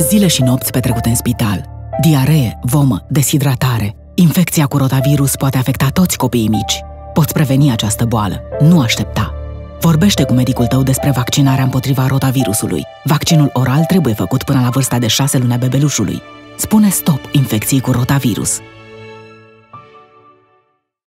Zile și nopți petrecute în spital, diaree, vomă, deshidratare. Infecția cu rotavirus poate afecta toți copiii mici. Poți preveni această boală. Nu aștepta. Vorbește cu medicul tău despre vaccinarea împotriva rotavirusului. Vaccinul oral trebuie făcut până la vârsta de 6 luni a bebelușului. Spune stop infecției cu rotavirus.